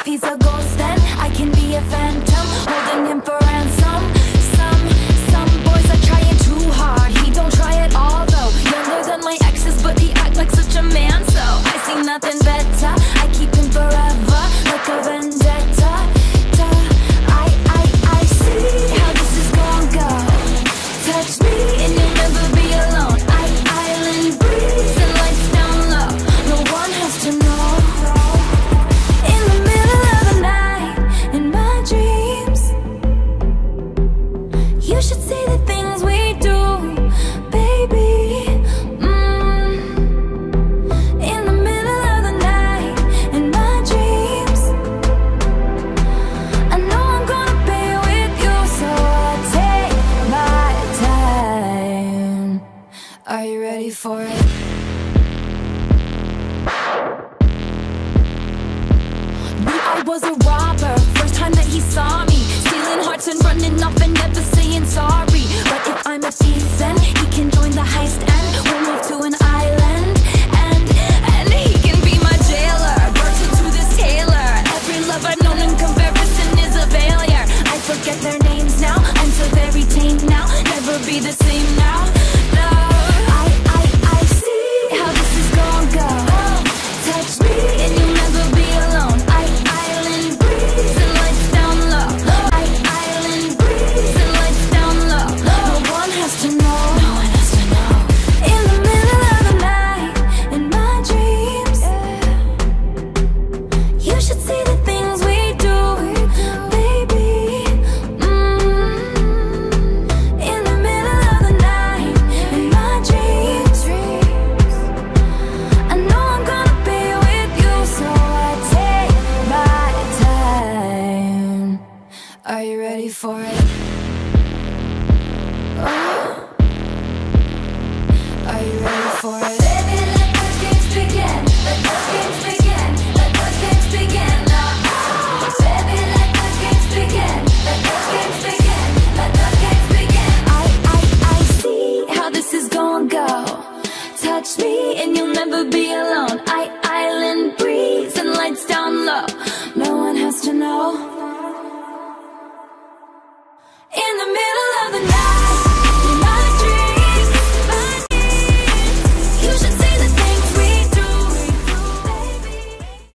he's a ghost, then I can be a phantom, holding him for ransom. Some boys are trying too hard. He don't try at all though. Younger than my exes, but he act like such a man. So I see nothing better. I keep him forever, like a vendetta. I see how this is gonna go. Touch me and you'll never be alone. Island breeze and lights down low. No one has to know. In the middle of the night, in my dreams, you should see the things we do, baby. In the middle of the night, in my dreams, I know I'm gonna be with you, so I'll take my time. Are you ready for it? Knew I was a robber, first time that he saw me, stealing hearts and running off and never saying sorry. But if I'm a thief, then he can join the heist and